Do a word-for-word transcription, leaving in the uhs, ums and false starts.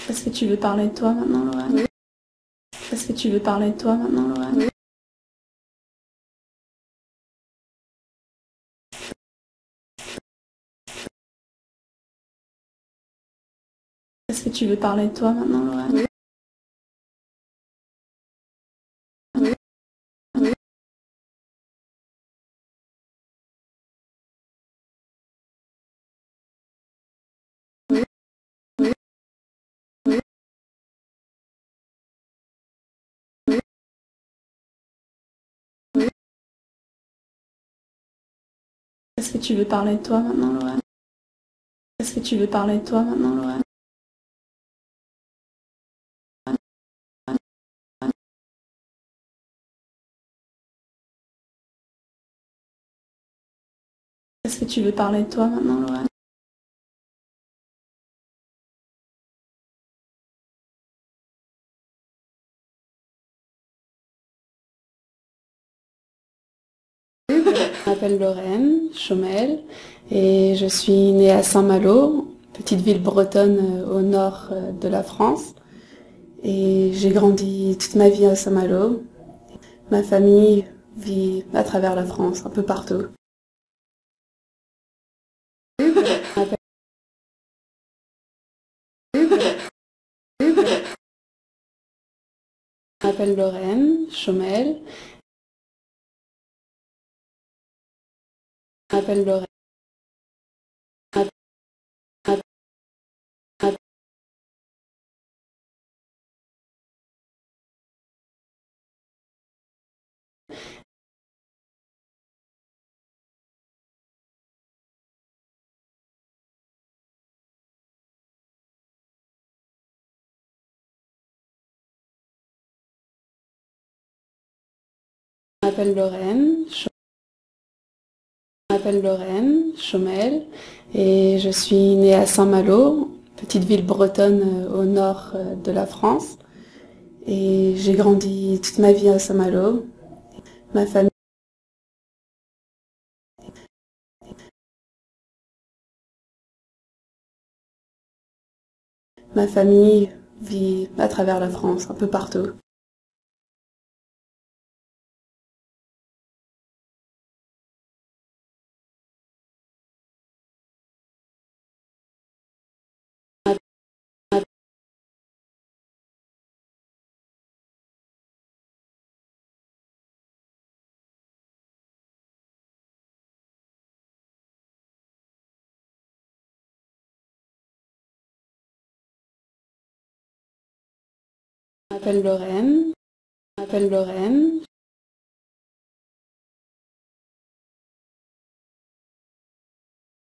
Est-ce que tu veux parler de toi maintenant, Laurent? Oui. Est-ce que tu veux parler de toi maintenant, Laurent? Oui. Est-ce que tu veux parler de toi maintenant, Laurent? Oui. Oui. Oui. Oui. Oui. Oui. Oui. Oui. Est-ce que tu veux parler de toi maintenant, Laurent? Est-ce que tu veux parler de toi maintenant, Laurent? Est-ce que tu veux parler de toi maintenant, Laurent? Je m'appelle Lorraine Chaumel et je suis née à Saint-Malo, petite ville bretonne euh, au nord euh, de la France. Et j'ai grandi toute ma vie à Saint-Malo. Ma famille vit à travers la France, un peu partout. Je m'appelle Lorraine Chaumel. Je m'appelle Lorraine. Je m'appelle Lorraine. Je m'appelle Lorraine Chaumel et je suis née à Saint-Malo, petite ville bretonne euh, au nord euh, de la France. Et j'ai grandi toute ma vie à Saint-Malo. Ma famille, ma famille vit à travers la France, un peu partout. Je m'appelle Lorraine. Je m'appelle Lorraine.